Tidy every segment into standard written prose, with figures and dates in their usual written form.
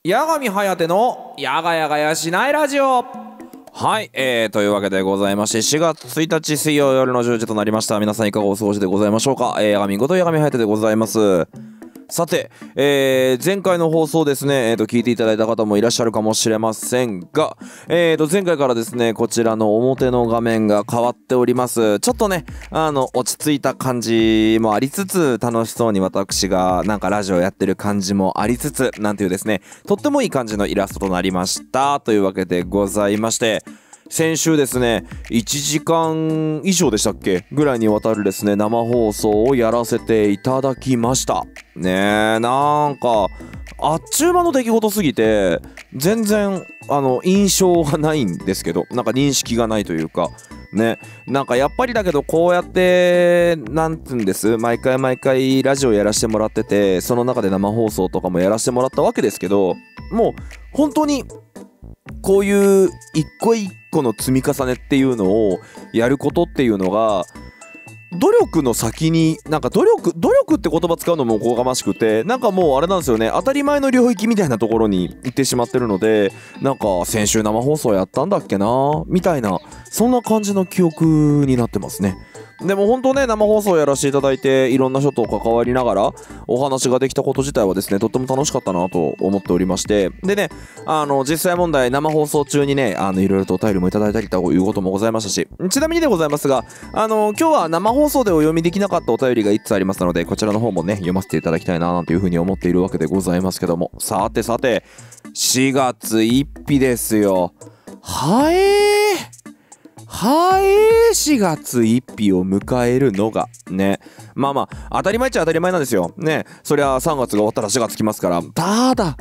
八神颯のやがやがやしないラジオ。はい、というわけでございまして4月1日水曜夜の10時となりました。皆さんいかがお過ごしでございましょうか。八神こと八神颯でございます。さて、前回の放送ですね、聞いていただいた方もいらっしゃるかもしれませんが、前回からですね、こちらの表の画面が変わっております。ちょっとね、落ち着いた感じもありつつ、楽しそうに私がなんかラジオやってる感じもありつつ、なんていうですね、とってもいい感じのイラストとなりました。というわけでございまして、先週ですね、1時間以上でしたっけぐらいにわたるですね、生放送をやらせていただきました。ねえ、なんか、あっちゅう間の出来事すぎて、全然、印象がないんですけど、なんか認識がないというか、ね、なんかやっぱりだけどこうやってなんて言うんです毎回ラジオやらせてもらってて、その中で生放送とかもやらせてもらったわけですけど、もう本当にこういう一個一個の積み重ねっていうのをやることっていうのが努力の先になんか努力って言葉使うのもおこがましくて、なんかもうあれなんですよね、当たり前の領域みたいなところに行ってしまってるので、なんか先週生放送やったんだっけなみたいな、そんな感じの記憶になってますね。でも本当ね、生放送やらせていただいていろんな人と関わりながらお話ができたこと自体はですね、とっても楽しかったなと思っておりまして、でね、実際問題生放送中にね、いろいろとお便りもいただいたりということもございましたし、ちなみにでございますが、今日は生放送でお読みできなかったお便りが1つありますので、こちらの方もね読ませていただきたいななんていうふうに思っているわけでございますけども、さて4月1日ですよ。4月1日を迎えるのがね、まあ当たり前っちゃ当たり前なんですよね。そりゃ3月が終わったら4月来ますから。ただ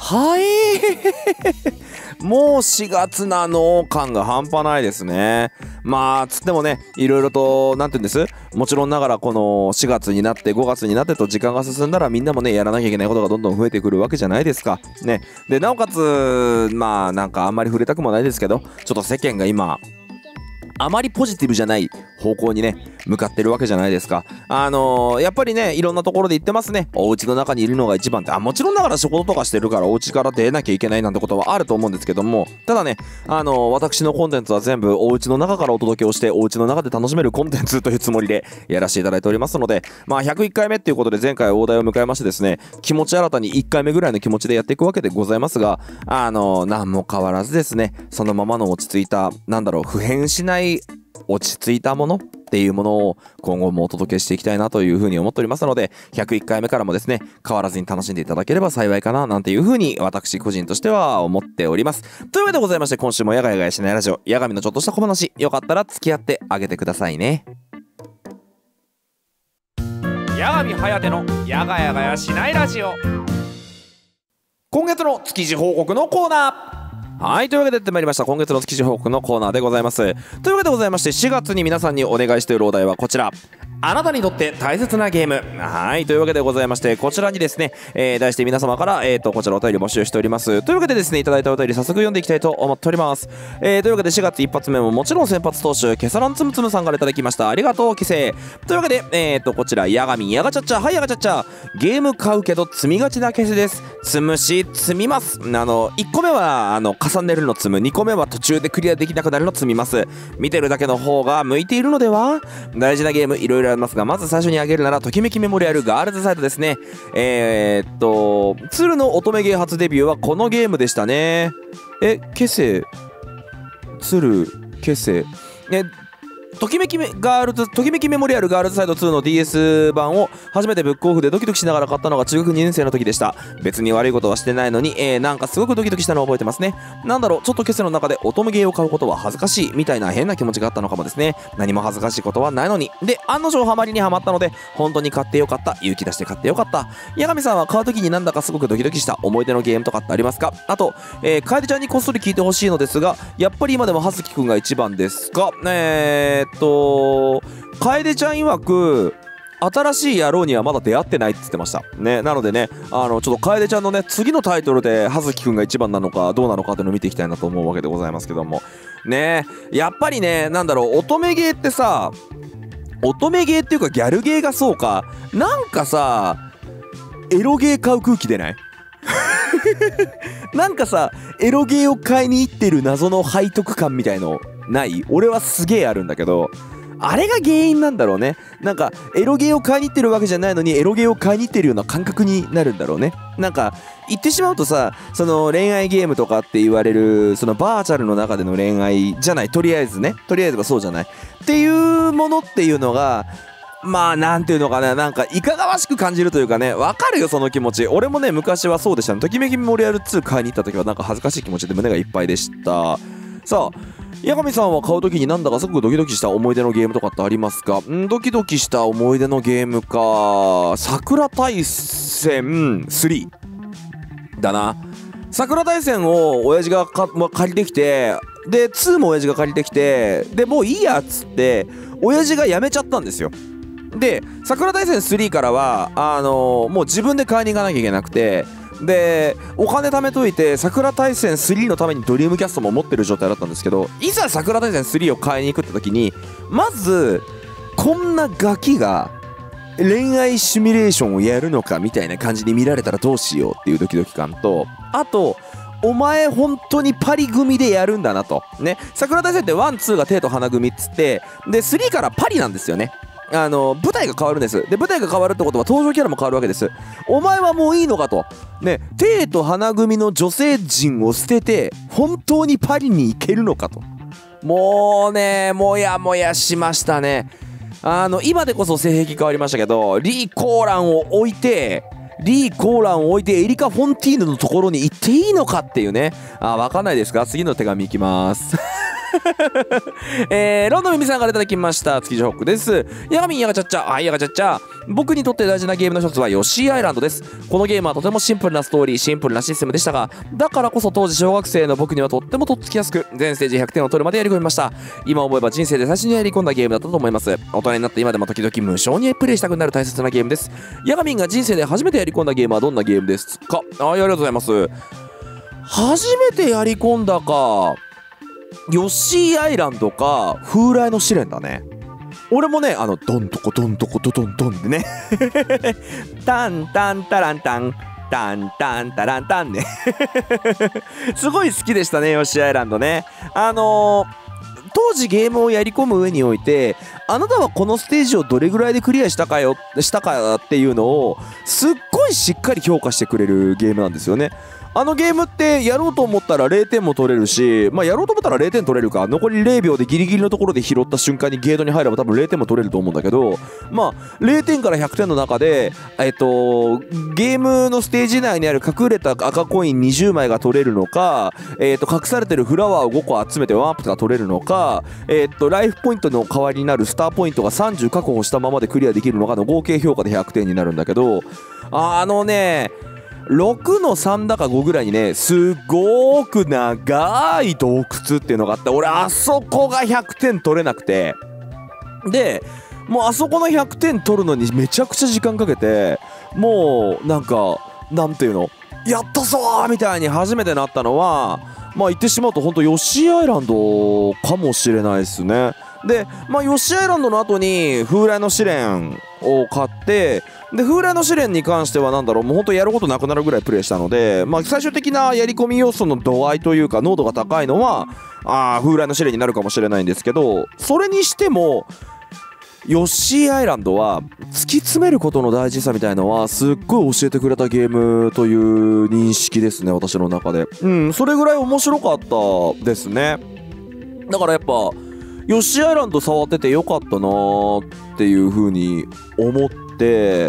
もう4月なの感が半端ないですね。まあつってもね、いろいろとなんて言うんです、もちろんながらこの4月になって5月になってと時間が進んだら、みんなもねやらなきゃいけないことがどんどん増えてくるわけじゃないですかね。でなおかつまあなんかあんまり触れたくもないですけど、ちょっと世間が今あまりポジティブじゃない方向にね向かってるわけじゃないですか。やっぱりね、いろんなところで言ってますね。お家の中にいるのが一番って、もちろんながら仕事とかしてるからお家から出なきゃいけないなんてことはあると思うんですけども、ただね、私のコンテンツは全部お家の中からお届けをして、お家の中で楽しめるコンテンツというつもりでやらせていただいておりますので、101回目っていうことで前回大台を迎えましてですね、気持ち新たに1回目ぐらいの気持ちでやっていくわけでございますが、何も変わらずですね、そのままの落ち着いた、普変しない落ち着いたものっていうものを今後もお届けしていきたいなというふうに思っておりますので、101回目からもですね変わらずに楽しんでいただければ幸いかななんていうふうに私個人としては思っております。というわけでございまして、今週もやがやがやしないラジオ、八神のちょっとした小話、よかったら付き合ってあげてくださいね。八神颯のやがやがやしないラジオ。今月の築地報告のコーナー。はい、というわけでやってまいりました今月の築地報告のコーナーでございます。というわけでございまして、4月に皆さんにお願いしているお題はこちら、あなたにとって大切なゲーム。はい、というわけでございまして、こちらにですね、題して皆様からこちらお便り募集しております。というわけでですね、いただいたお便り早速読んでいきたいと思っております。というわけで4月一発目ももちろん先発投手ケサランつむつむさんからいただきました。ありがとうキセイ。というわけでこちらヤガミヤガチャッチャ、はいヤガチャッチャ、ゲーム買うけど積みがちなケセです。積むし積みます。1個目は重ねるの積む、2個目は途中でクリアできなくなるの積みます。見てるだけの方が向いているのでは。大事なゲームいろいろありますが、まず最初に挙げるならときめきメモリアルガールズサイドですね。鶴の乙女ゲー初デビューはこのゲームでしたね。ケセ鶴ケセときめきメモリアルガールズサイド2の DS 版を初めてブックオフでドキドキしながら買ったのが中学2年生の時でした。別に悪いことはしてないのに、なんかすごくドキドキしたのを覚えてますね。ちょっとケセの中で乙女ゲーを買うことは恥ずかしいみたいな変な気持ちがあったのかもですね。何も恥ずかしいことはないのに。で、案の定ハマりにはまったので、本当に買ってよかった。勇気出して買ってよかった。八神さんは買う時になんだかすごくドキドキした思い出のゲームとかってありますか？あと、楓ちゃんにこっそり聞いてほしいのですが、やっぱり今でも葉月くんが一番ですか？楓ちゃん曰く新しい野郎にはまだ出会ってないって言ってましたね。なのでね、ちょっと楓ちゃんのね次のタイトルで葉月くんが一番なのかどうなのかっていうのを見ていきたいなと思うわけでございますけどもね。やっぱりね、乙女ゲーってさ、乙女ゲーっていうかギャルゲーがそうか、なんかさエロゲー買う空気出ないなんかさ、エロゲーを買いに行ってる謎の背徳感みたいのない？俺はすげえあるんだけど、あれが原因なんだろうね。なんかエロゲーを買いに行ってるわけじゃないのにエロゲーを買いに行ってるような感覚になるんだろうね。なんか言ってしまうとさ、その恋愛ゲームとかって言われるそのバーチャルの中での恋愛じゃない、とりあえずはそうじゃないっていうものっていうのが、まあなんていうのかな、なんかいかがわしく感じるというかね、わかるよその気持ち。俺もね昔はそうでしたね。ときめきメモリアル2買いに行った時はなんか恥ずかしい気持ちで胸がいっぱいでした。さあ、八神さんは買う時になんだかすごくドキドキした思い出のゲームとかってありますか？ドキドキした思い出のゲームか、桜大戦3だな。桜大戦を親父が借りてきて、で2も親父が借りてきて、でもういいやっつって親父がやめちゃったんですよ。で桜大戦3からはもう自分で買いに行かなきゃいけなくて、でお金貯めといて桜大戦3のためにドリームキャストも持ってる状態だったんですけど、いざ桜大戦3を買いに行くって時に、まずこんなガキが恋愛シミュレーションをやるのかみたいな感じに見られたらどうしようっていうドキドキ感と、あとお前本当にパリ組でやるんだなとね。桜大戦って1、2が手と花組っつって、で3からパリなんですよね。舞台が変わるんです。で舞台が変わるってことは登場キャラも変わるわけです。お前はもういいのかとね、テイと花組の女性陣を捨てて本当にパリに行けるのかと、もうねもやもやしましたね。今でこそ性癖変わりましたけど、リー・コーランを置いてエリカ・フォンティーヌのところに行っていいのかっていうね。わかんないですか？次の手紙いきますロンドンミミさんからいただきました。築地ホックです。ヤガミンヤガチャッチャ、ヤガチャッチャ。僕にとって大事なゲームの一つはヨッシーアイランドです。このゲームはとてもシンプルなストーリー、シンプルなシステムでしたが、だからこそ当時小学生の僕にはとってもとっつきやすく、全ステージ100点を取るまでやり込みました。今思えば人生で最初にやり込んだゲームだったと思います。大人になって今でも時々無償にプレイしたくなる大切なゲームです。ヤガミンが人生で初めてやり込んだゲームはどんなゲームですか？ありがとうございます。初めてやり込んだか、ヨッシーアイランドか風来の試練だね。俺もねドントコドントコドドンドンでねタンタンタランタンタンタンタランタンねすごい好きでしたね、ヨッシーアイランドね。当時ゲームをやり込む上において、あなたはこのステージをどれぐらいでクリアしたかっていうのをすっごいしっかり評価してくれるゲームなんですよね。ゲームってやろうと思ったら0点も取れるし、やろうと思ったら0点取れるか、残り0秒でギリギリのところで拾った瞬間にゲートに入れば多分0点も取れると思うんだけど、0点から100点の中でゲームのステージ内にある隠れた赤コイン20枚が取れるのか、隠されてるフラワーを5個集めて1アップが取れるのか、ライフポイントの代わりになるスターポイントが30確保したままでクリアできるのかの合計評価で100点になるんだけど、6の3だか5ぐらいにね、すごく長い洞窟っていうのがあって、俺あそこが100点取れなくて、でもうあそこの100点取るのにめちゃくちゃ時間かけて、もうなんていうの、やったぞーみたいに初めてなったのは、言ってしまうと本当ヨッシーアイランドかもしれないですね。でヨッシーアイランドの後に風来の試練を買って、で風来の試練に関してはもうほんとやることなくなるぐらいプレイしたので、最終的なやり込み要素の度合いというか濃度が高いのは風来の試練になるかもしれないんですけど、それにしてもヨッシーアイランドは突き詰めることの大事さみたいのはすっごい教えてくれたゲームという認識ですね、私の中で。それぐらい面白かったですね。だからやっぱヨッシーアイランド触っててよかったなーっていう風に思って、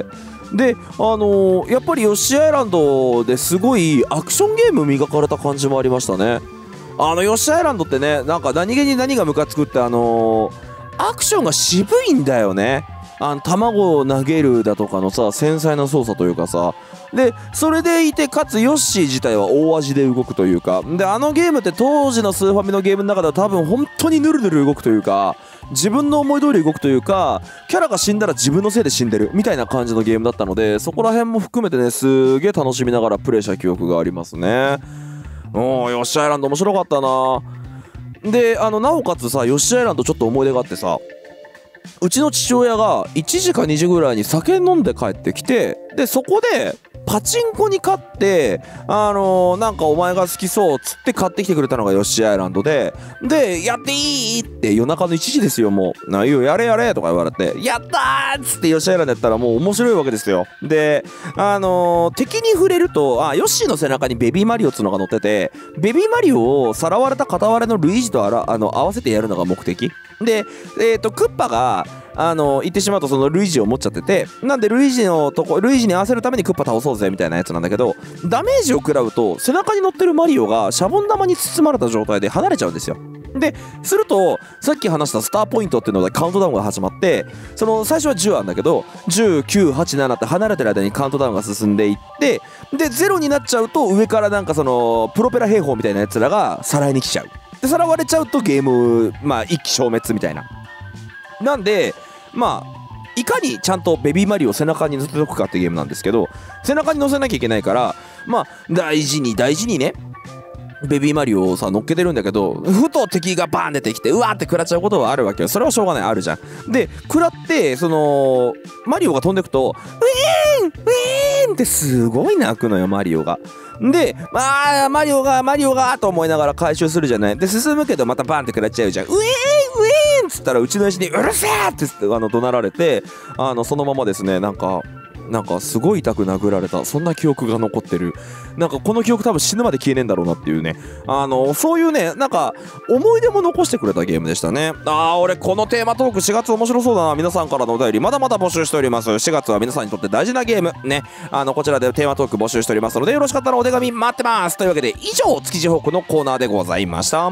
でやっぱりヨッシーアイランドですごいアクションゲーム磨かれた感じもありましたね。ヨッシーアイランドってね、なんか何気に何がムカつくってアクションが渋いんだよね。卵を投げるだとかのさ、繊細な操作というかさ、でそれでいてかつヨッシー自体は大味で動くというかで、ゲームって当時のスーファミのゲームの中では多分本当にヌルヌル動くというか、自分の思い通り動くというか、キャラが死んだら自分のせいで死んでるみたいな感じのゲームだったので、そこら辺も含めてね、すげえ楽しみながらプレイした記憶がありますね。ヨッシーアイランド面白かったな。でなおかつさ、ヨッシーアイランドちょっと思い出があってさ、うちの父親が1時か2時ぐらいに酒飲んで帰ってきて、でそこでパチンコに勝ってなんかお前が好きそうっつって買ってきてくれたのがヨッシーアイランドで、やっていいって夜中の1時ですよ。もういいよやれやれとか言われて、やったーっつってヨッシーアイランドやったらもう面白いわけですよ。で敵に触れるとヨッシーの背中にベビーマリオっつうのが乗ってて、ベビーマリオをさらわれた片割れのルイージと合わせてやるのが目的で、クッパが言ってしまうとそのルイージを持っちゃってて、なんでルイージに合わせるためにクッパ倒そうぜみたいなやつなんだけど、ダメージを食らうと背中に乗ってるマリオがシャボン玉に包まれた状態で離れちゃうんですよ。でするとさっき話したスターポイントっていうのでカウントダウンが始まって、最初は10あるんだけど、10、9、8、7って離れてる間にカウントダウンが進んでいって、で0になっちゃうと上からなんかそのプロペラ兵法みたいなやつらがさらいに来ちゃう。でさらわれちゃうとゲーム一気消滅みたいな。なんでいかにちゃんとベビーマリオを背中に乗せておくかっていうゲームなんですけど、背中に乗せなきゃいけないから大事にねベビーマリオをさ乗っけてるんだけど、ふと敵がバーン出てきてうわーって食らっちゃうことはあるわけよ。それはしょうがない、あるじゃん。で食らってマリオが飛んでくとウィーンウィーンってすごい鳴くのよマリオが。でマリオがと思いながら回収するじゃない。で進むけどまたバーンって食らっちゃうじゃん。ウィーンウィーンっつったらうちの親父にうるせえって怒鳴られて、そのままですねなんかすごい痛く殴られた、そんな記憶が残ってる。なんかこの記憶多分死ぬまで消えねえんだろうなっていうね、そういうねなんか思い出も残してくれたゲームでしたね。俺このテーマトーク4月面白そうだな。皆さんからのお便りまだまだ募集しております。4月は皆さんにとって大事なゲームね、こちらでテーマトーク募集しておりますので、よろしかったらお手紙待ってます。というわけで以上築地報告のコーナーでございました。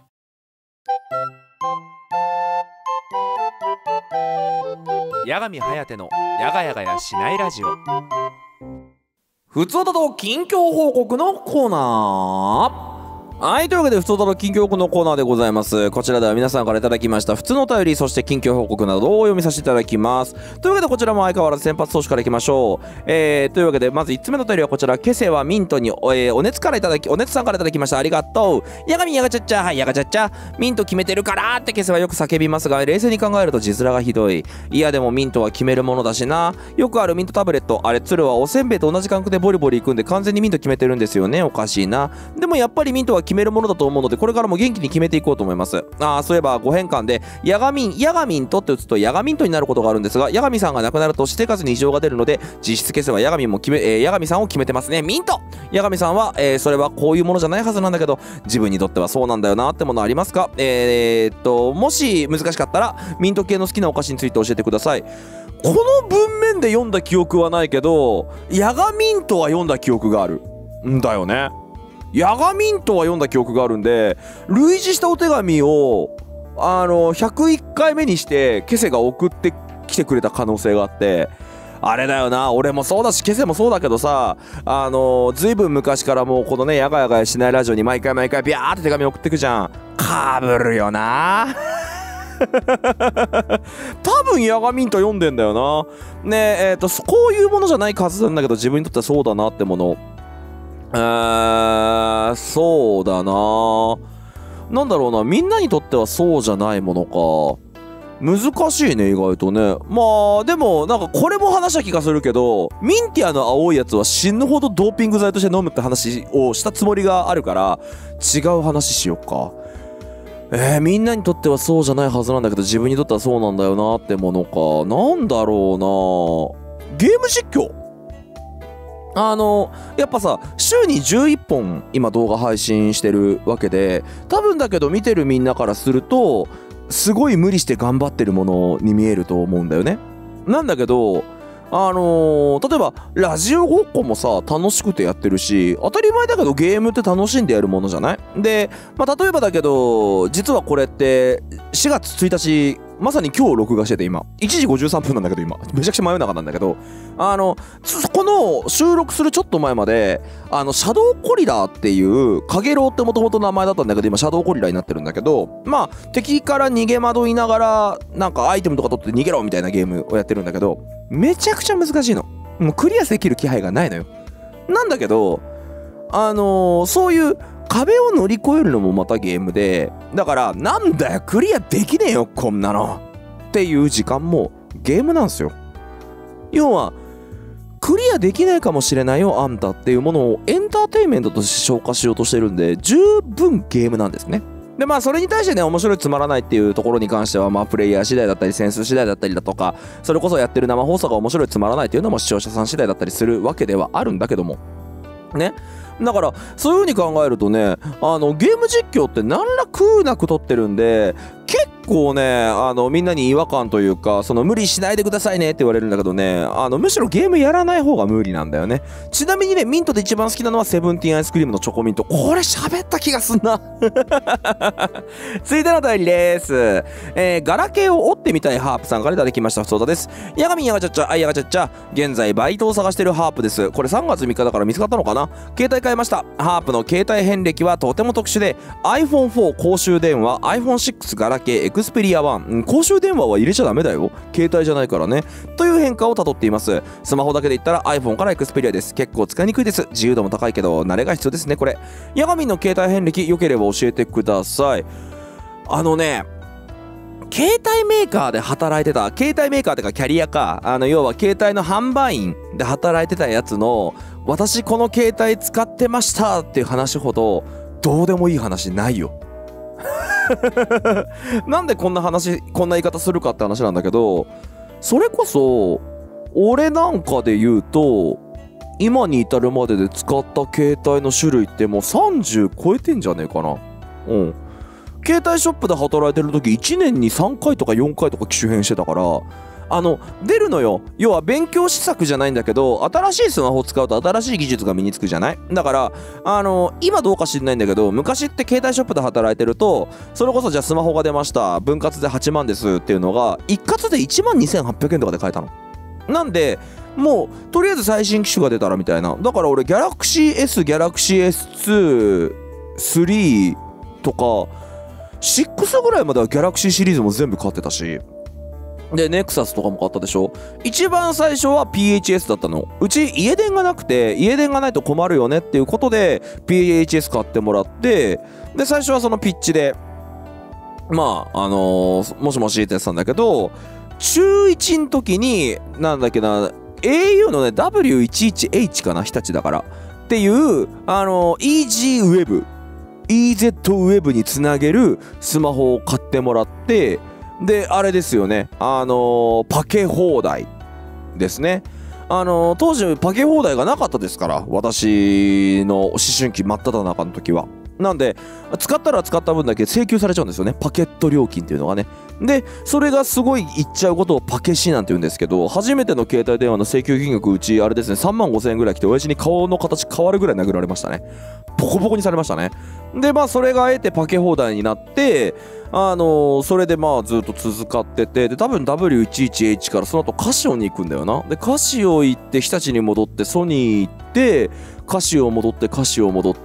八神颯のやがやがやしないラジオ。ふつおたと近況報告のコーナー。はい、というわけでふつおたと近況報告のコーナーでございます。こちらでは皆さんからいただきました普通のお便り、そして近況報告などを読みさせていただきます。というわけでこちらも相変わらず先発投手からいきましょう。というわけでまず1つ目のお便りはこちら、ケセはミントにお熱さんからいただきました。ありがとう。やがみやがちゃっちゃ、はいやがちゃっちゃ、ミント決めてるからってケセはよく叫びますが、冷静に考えると字面がひどい。いやでもミントは決めるものだしな。よくあるミントタブレット、あれ鶴はおせんべいと同じ感覚でボリボリいくんで完全にミント決めてるんですよね。おかしいな。でもやっぱりミントは決めるものだと思うので、これからも元気に決めていこうと思います。そういえばご変換でヤガミントって打つとヤガミントになることがあるんですが、ヤガミさんが亡くなると私生活に異常が出るので、実質ケセはヤガミさんを決めてますね。ミントヤガミさんは、それはこういうものじゃないはずなんだけど、自分にとってはそうなんだよなってものありますか？もし難しかったらミント系の好きなお菓子について教えてください。この文面で読んだ記憶はないけど、ヤガミントは読んだ記憶があるんだよね。ヤガミントは読んだ記憶があるんで、類似したお手紙を101回目にしてケセが送ってきてくれた可能性があって、あれだよな、俺もそうだしケセもそうだけどさ、ずいぶん昔からもうこのねやがやがやしないラジオに毎回ビャーって手紙送ってくじゃん。かぶるよな多分ヤガミント読んでんだよな。ねこういうものじゃないはずなんだけど、自分にとってはそうだなってもの。そうだな。なんだろうな、みんなにとってはそうじゃないものか。難しいね、意外とね。でもなんかこれも話した気がするけど、ミンティアの青いやつは死ぬほどドーピング剤として飲むって話をしたつもりがあるから、違う話しようか。みんなにとってはそうじゃないはずなんだけど、自分にとってはそうなんだよなってものか。なんだろうな。ゲーム実況、やっぱさ、週に11本今動画配信してるわけで、多分だけど見てるみんなからするとすごい無理して頑張ってるものに見えると思うんだよね。なんだけど例えばラジオごっこもさ楽しくてやってるし、当たり前だけどゲームって楽しんでやるものじゃない？で、例えばだけど実はこれって4月1日まさに今日録画してて、今1時53分なんだけど、今めちゃくちゃ真夜中なんだけど、この収録するちょっと前までシャドウコリラーっていうカゲロウってもともと名前だったんだけど、今シャドウコリラーになってるんだけど、敵から逃げ惑いながらなんかアイテムとか取って逃げろみたいなゲームをやってるんだけど、めちゃくちゃ難しいの。もうクリアできる気配がないのよ。なんだけどそういう壁を乗り越えるのもまたゲームで、だからなんだよクリアできねえよこんなのっていう時間もゲームなんですよ。要はクリアできないかもしれないよあんたっていうものをエンターテインメントとして消化しようとしてるんで、十分ゲームなんですね。でそれに対してね、面白いつまらないっていうところに関してはプレイヤー次第だったりセンス次第だったりだとか、それこそやってる生放送が面白いつまらないっていうのも視聴者さん次第だったりするわけではあるんだけどもね。だからそういう風に考えるとね、ゲーム実況って何ら空なく撮ってるんで、結構ねみんなに違和感というか、無理しないでくださいねって言われるんだけどね、むしろゲームやらない方が無理なんだよね。ちなみにね、ミントで一番好きなのはセブンティーンアイスクリームのチョコミント。これ喋った気がすんな続いてのお便りです。ガラケーを折ってみたいハープさんからいただきました。ふつおたです。やがみんやがちゃっちゃ、あいやがちゃっちゃ、現在バイトを探してるハープです。これ3月3日だから見つかったのかな。携帯変えました。ハープの携帯遍歴はとても特殊で、 iPhone4 公衆電話、 iPhone6 ガラケー、エクスペリア1、公衆電話は入れちゃダメだよ、携帯じゃないからね、という変化をたどっています。スマホだけで言ったら iPhone からエクスペリアです。結構使いにくいです。自由度も高いけど慣れが必要ですね。これヤガミンの携帯遍歴良ければ教えてください。携帯メーカーで働いてた、携帯メーカーってかキャリアか、要は携帯の販売員で働いてたやつの、私この携帯使ってましたっていう話ほどどうでもいい話ないよなんでこんな言い方するかって話なんだけど、それこそ俺なんかで言うと、今に至るまでで使った携帯の種類ってもう30超えてんじゃねえかな。携帯ショップで働いてる時1年に3回とか4回とか機種変してたから、出るのよ。要は勉強施策じゃないんだけど、新しいスマホを使うと新しい技術が身につくじゃない。だから今どうか知んないんだけど、昔って携帯ショップで働いてると、それこそじゃあスマホが出ました、分割で8万ですっていうのが一括で1万2800円とかで買えたの。なんでもうとりあえず最新機種が出たらみたいな。だから俺ギャラクシー S、ギャラクシー S2、3とか6ぐらいまではギャラクシーシリーズも全部買ってたし、でネクサスとかも買ったでしょ。一番最初は PHS だったの。うち家電がなくて、家電がないと困るよねっていうことで PHS 買ってもらって、で最初はそのピッチでもしもしってやってたんだけど、中1の時になんだっけな、 au のね W11H かな、日立だからっていうEasyWeb EZWeb につなげるスマホを買ってもらって、であれですよね、パケ放題ですね。当時パケ放題がなかったですから、私の思春期真っ只中の時は。なんで使ったら使った分だけ請求されちゃうんですよね、パケット料金っていうのがね。でそれがすごいいっちゃうことをパケシなんて言うんですけど、初めての携帯電話の請求金額、うちあれですね、3万5千円ぐらい来て、親父に顔の形変わるぐらい殴られましたね。ボコボコにされましたね。でそれがあえてパケ放題になって、それでずっと続かってて、で多分 W11H からその後カシオに行くんだよな。でカシオ行って日立に戻ってソニー行ってカシオ戻ってカシオ戻って、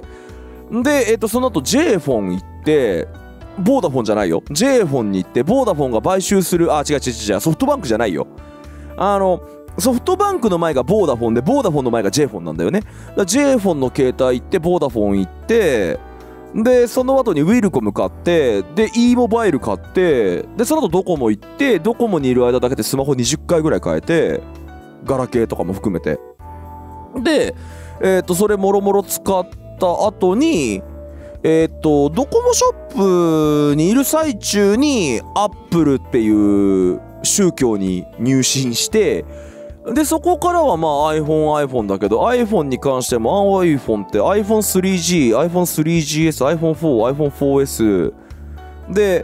でその後 J フォン行ってボーダフォンじゃないよ、 J フォンに行ってボーダフォンが買収する、違うソフトバンクじゃないよ、ソフトバンクの前がボーダフォンで、ボーダフォンの前が J フォンなんだよね。だ J フォンの携帯行ってボーダフォン行って、でその後にウィルコム買って、で E モバイル買って、でその後ドコモ行って、ドコモにいる間だけでスマホ20回ぐらい変えて、ガラケーとかも含めて、でそれもろもろ使った後にドコモショップにいる最中にアップルっていう宗教に入信して、でそこからはiPhone だけど、 iPhone に関しても iPhone って iPhone3G、iPhone3GS、iPhone4、iPhone4S で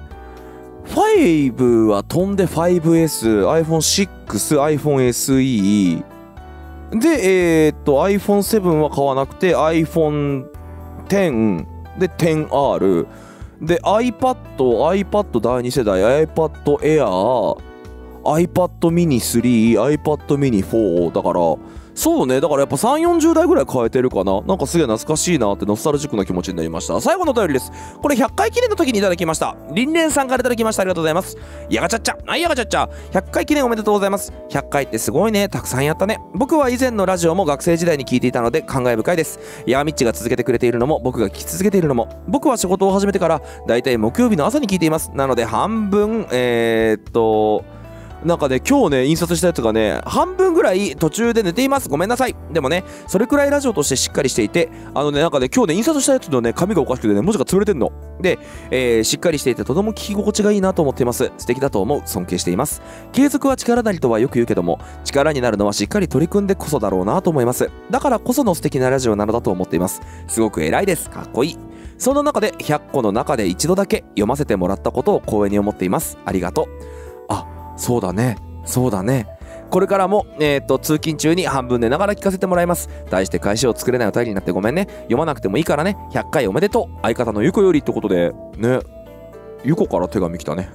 5は飛んで 5S、iPhone6、iPhone SE でiPhone7 は買わなくて iPhone10 で 10R で iPad 第2世代、 iPad Air、iPad mini 3、iPad mini 4だから、そうね、だからやっぱ3、40代ぐらい変えてるかな。なんかすげえ懐かしいなってノスタルジックな気持ちになりました。最後のお便りです。これ100回記念の時にいただきました。リンレンさんからいただきました。ありがとうございます。やがちゃっちゃ、やがちゃっちゃ、100回記念おめでとうございます。100回ってすごいね、たくさんやったね。僕は以前のラジオも学生時代に聞いていたので感慨深いです。ヤーミッチが続けてくれているのも、僕が聞き続けているのも、僕は仕事を始めてからだいたい木曜日の朝に聞いています。なので半分なんかね今日ね印刷したやつがね半分ぐらい途中で寝ています。ごめんなさい。でもねそれくらいラジオとしてしっかりしていて、なんかね今日ね印刷したやつのね紙がおかしくてね文字が潰れてんので、しっかりしていてとても聞き心地がいいなと思っています。素敵だと思う。尊敬しています。継続は力なりとはよく言うけども、力になるのはしっかり取り組んでこそだろうなと思います。だからこその素敵なラジオなのだと思っています。すごく偉いです。かっこいい。その中で100個の中で一度だけ読ませてもらったことを光栄に思っています。ありがとう。あ、そうだね。そうだね。これからも、通勤中に半分寝ながら聞かせてもらいます。題して返しを作れないお便りになってごめんね。読まなくてもいいからね。100回おめでとう。相方のゆこよりってことで、ね。ゆこから手紙来たね。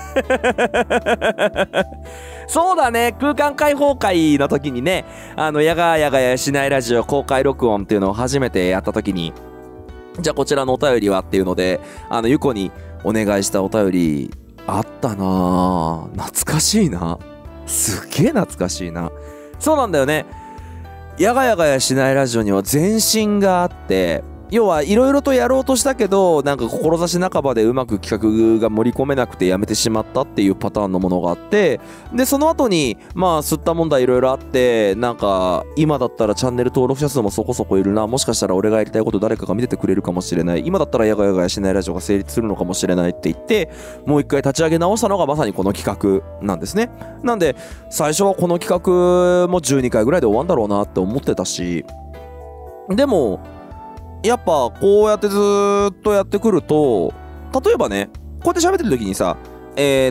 そうだね。空間開放会の時にね、やがやがやしないラジオ公開録音っていうのを初めてやった時に、じゃあこちらのお便りはっていうので、ゆこにお願いしたお便りあったなぁ。懐かしいな。すげえ懐かしいな。そうなんだよね。やがやがやしないラジオには前身があって、要はいろいろとやろうとしたけど、なんか志半ばでうまく企画が盛り込めなくてやめてしまったっていうパターンのものがあって、でその後にまあ吸った問題いろいろあって、なんか今だったらチャンネル登録者数もそこそこいるな、もしかしたら俺がやりたいこと誰かが見ててくれるかもしれない、今だったらやがやがやしないラジオが成立するのかもしれないって言って、もう一回立ち上げ直したのがまさにこの企画なんですね。なんで最初はこの企画も12回ぐらいで終わんだろうなって思ってたし、でもやっぱこうやってずーっとやってくると、例えばねこうやって喋ってる時にさ、あれ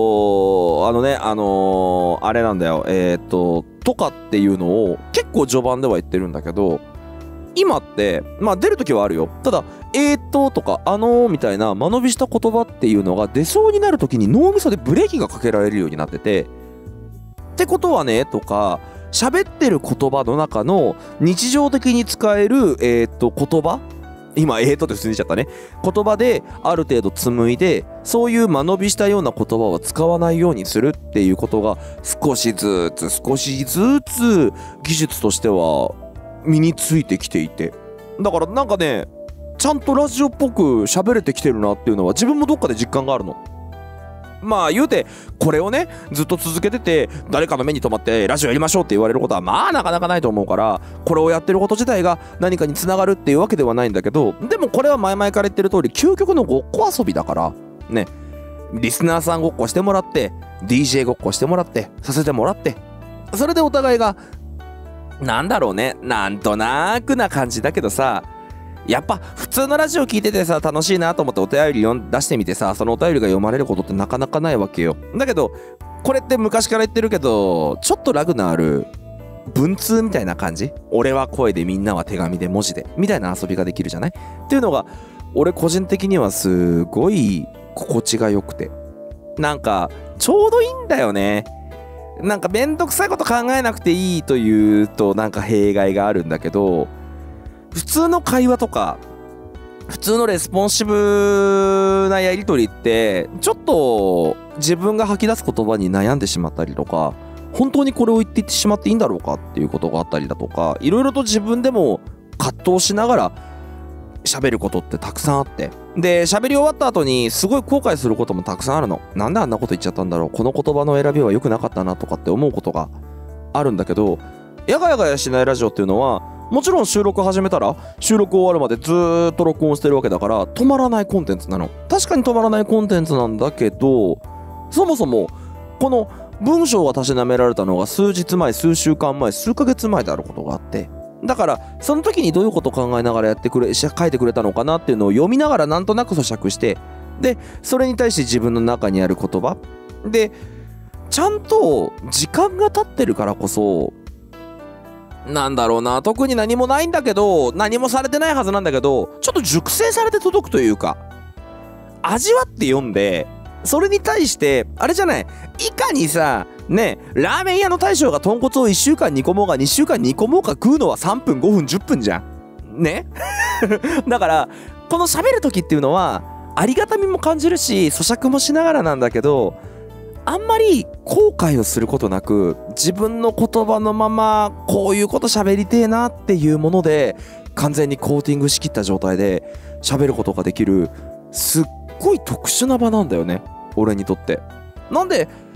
なんだよ、とかっていうのを結構序盤では言ってるんだけど、今ってまあ出る時はあるよ。ただとかみたいな間延びした言葉っていうのが出そうになる時に脳みそでブレーキがかけられるようになってて、ってことはねとか、喋ってる言葉の中の日常的に使える言葉、今って普通に言っちゃったね、言葉である程度紡いで、そういう間延びしたような言葉は使わないようにするっていうことが少しずつ技術としては身についてきていて、だからなんかねちゃんとラジオっぽく喋れてきてるなっていうのは自分もどっかで実感があるの。まあ言うてこれをねずっと続けてて誰かの目に留まってラジオやりましょうって言われることはまあなかなかないと思うから、これをやってること自体が何かにつながるっていうわけではないんだけど、でもこれは前々から言ってる通り究極のごっこ遊びだからね、リスナーさんごっこしてもらって DJ ごっこしてもらってさせてもらって、それでお互いがなんだろうね、なんとなくな感じだけどさ、やっぱ普通のラジオ聞いててさ楽しいなと思ってお便り出してみてさ、そのお便りが読まれることってなかなかないわけよ。だけどこれって昔から言ってるけど、ちょっとラグのある文通みたいな感じ、俺は声でみんなは手紙で文字でみたいな遊びができるじゃない。っていうのが俺個人的にはすごい心地が良くて、なんかちょうどいいんだよね。なんかめんどくさいこと考えなくていいというとなんか弊害があるんだけど、普通の会話とか普通のレスポンシブなやり取りってちょっと自分が吐き出す言葉に悩んでしまったりとか、本当にこれを言ってしまっていいんだろうかっていうことがあったりだとか、いろいろと自分でも葛藤しながら喋ることってたくさんあって、で喋り終わった後にすごい後悔することもたくさんあるの。なんであんなこと言っちゃったんだろう、この言葉の選びは良くなかったなとかって思うことがあるんだけど、やがやがやしないラジオっていうのはもちろん収録始めたら収録終わるまでずーっと録音してるわけだから止まらないコンテンツなの。確かに止まらないコンテンツなんだけど、そもそもこの文章がたしなめられたのが数日前、数週間前、数ヶ月前であることがあって、だからその時にどういうことを考えながら書いてくれたのかなっていうのを読みながらなんとなく咀嚼して、でそれに対して自分の中にある言葉でちゃんと時間が経ってるからこそ、なんだろうな、特に何もないんだけど、何もされてないはずなんだけど、ちょっと熟成されて届くというか、味わって読んで、それに対してあれじゃない、いかにさね、ラーメン屋の大将が豚骨を1週間煮込もうが2週間煮込もうか食うのは3分5分10分じゃんね。だからこの喋る時っていうのはありがたみも感じるし咀嚼もしながらなんだけど、あんまり後悔をすることなく自分の言葉のままこういうこと喋りてえなっていうもので完全にコーティングしきった状態で喋ることができる、すっごい特殊な場なんだよね、俺にとって。なんで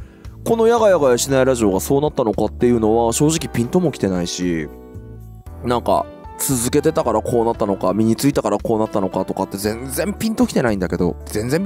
このやがやがやしないラジオがそうなったのかっていうのは正直ピンともきてないし、なんか続けてたからこうなったのか、身についたからこうなったのかとかって全然ピンときてないんだけど、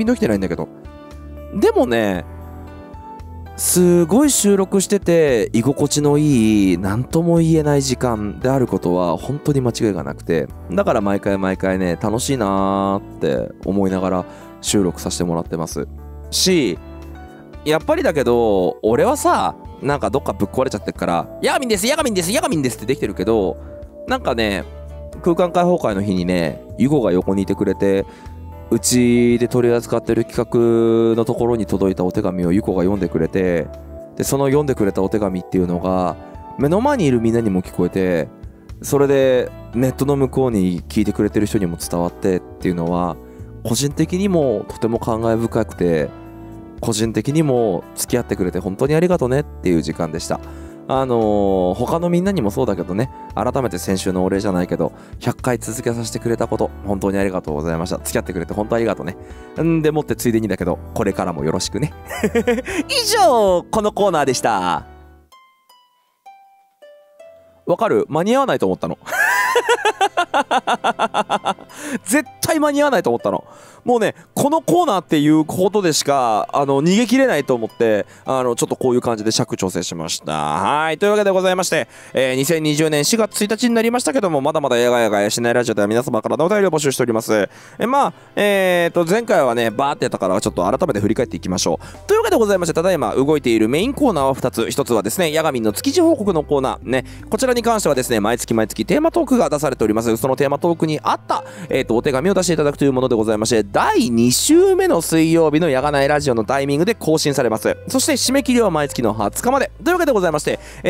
でもね、すごい収録してて居心地のいい、何とも言えない時間であることは本当に間違いがなくて、だから毎回ね、楽しいなーって思いながら収録させてもらってますし、やっぱりだけど俺はさ、なんかどっかぶっ壊れちゃってるからヤガミンですってできてるけど、なんかね、空間開放会の日にね、ユゴが横にいてくれて、うちで取り扱ってる企画のところに届いたお手紙をユコが読んでくれて、でその読んでくれたお手紙っていうのが目の前にいるみんなにも聞こえて、それでネットの向こうに聞いてくれてる人にも伝わってっていうのは、個人的にもとても感慨深くて、個人的にも付き合ってくれて本当にありがとねっていう時間でした。他のみんなにもそうだけどね、改めて先週のお礼じゃないけど100回続けさせてくれたこと本当にありがとうございました。付き合ってくれて本当ありがとうね。でもってついでにだけど、これからもよろしくね以上このコーナーでした。わかる？間に合わないと思ったの絶対間に合わないと思ったの。もうね、このコーナーっていうことでしか逃げきれないと思って、ちょっとこういう感じで尺調整しました。はい、というわけでございまして、2020年4月1日になりましたけども、まだまだやがやがやしないラジオでは皆様からのお便りを募集しております。前回はねバーってやったから、ちょっと改めて振り返っていきましょう。というわけでございまして、ただいま動いているメインコーナーは2つ。1つはですね、やがみんの築地報告のコーナーね。こちらに関してはですね、毎月テーマトークが出されております。そのテーマトークにあった、お手紙を出していただくというものでございまして、第2週目の水曜日のやがないラジオのタイミングで更新されます。そして締め切りは毎月の20日までというわけでございまして、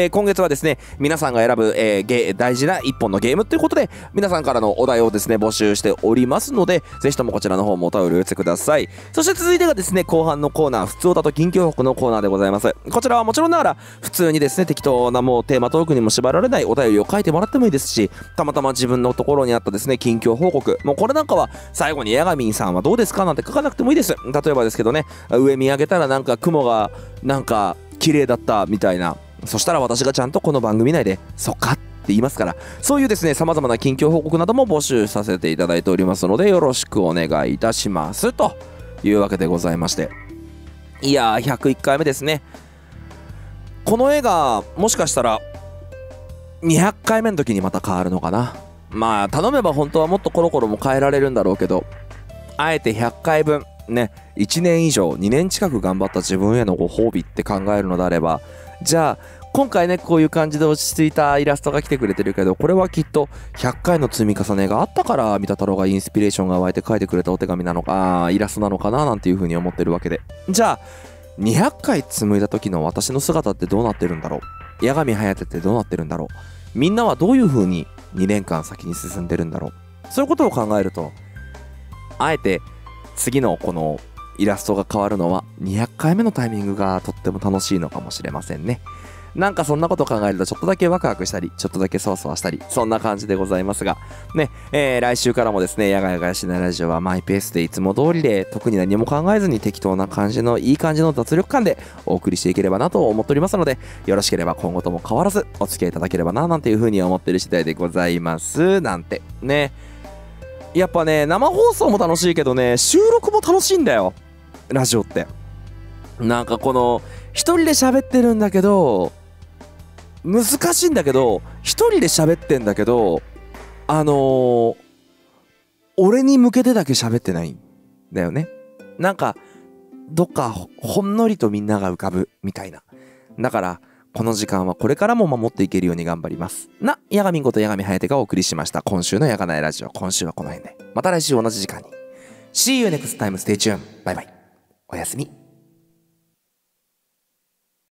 今月はですね、皆さんが選ぶ、大事な一本のゲームということで、皆さんからのお題をですね募集しておりますので、ぜひともこちらの方もお便りを寄せてください。そして続いてがですね、後半のコーナー、普通だと近況報告のコーナーでございます。こちらはもちろんながら普通にですね、適当なもうテーマトークにも縛られないお便りを書いてもらってもいいですし、たまたま自分のところにあったですね近況報告、もうこれなんかは最後にやがみんさんはどうですかなんて書かなくてもいいです。例えばですけどね、上見上げたらなんか雲がなんか綺麗だったみたいな、そしたら私がちゃんとこの番組内でそっかって言いますから、そういうですね様々な近況報告なども募集させていただいておりますので、よろしくお願いいたしますというわけでございまして、いやー101回目ですね。この映画もしかしたら200回目の時にまた変わるのかな。まあ頼めば本当はもっとコロコロも変えられるんだろうけど、あえて100回分ね、1年以上2年近く頑張った自分へのご褒美って考えるのであれば、じゃあ今回ねこういう感じで落ち着いたイラストが来てくれてるけど、これはきっと100回の積み重ねがあったから三田太郎がインスピレーションが湧いて書いてくれたお手紙なのか、イラストなのかななんていう風に思ってるわけで、じゃあ200回紡いだ時の私の姿ってどうなってるんだろう、八神颯ってどうなってるんだろう、みんなはどういう風に2年間先に進んでるんだろう、そういうことを考えると、あえて次のこのイラストが変わるのは200回目のタイミングがとっても楽しいのかもしれませんね。なんかそんなことを考えるとちょっとだけワクワクしたり、ちょっとだけそわそわしたり、そんな感じでございますがね、来週からもですね、やがやがやしないラジオはマイペースでいつも通りで、特に何も考えずに適当な感じのいい感じの脱力感でお送りしていければなと思っておりますので、よろしければ今後とも変わらずお付き合いいただければななんていう風に思ってる次第でございますなんてね。やっぱね、生放送も楽しいけどね、収録も楽しいんだよラジオって。なんかこの一人で喋ってるんだけど、難しいんだけど、一人で喋ってんだけど、俺に向けてだけ喋ってないんだよね。なんかどっかほんのりとみんなが浮かぶみたいな。だからこの時間はこれからも守っていけるように頑張りますな。やがみんことやがみはやてがお送りしました今週のやがないラジオ。今週はこの辺で、また来週同じ時間に See you next time, stay tuned. バイバイ。おやすみ。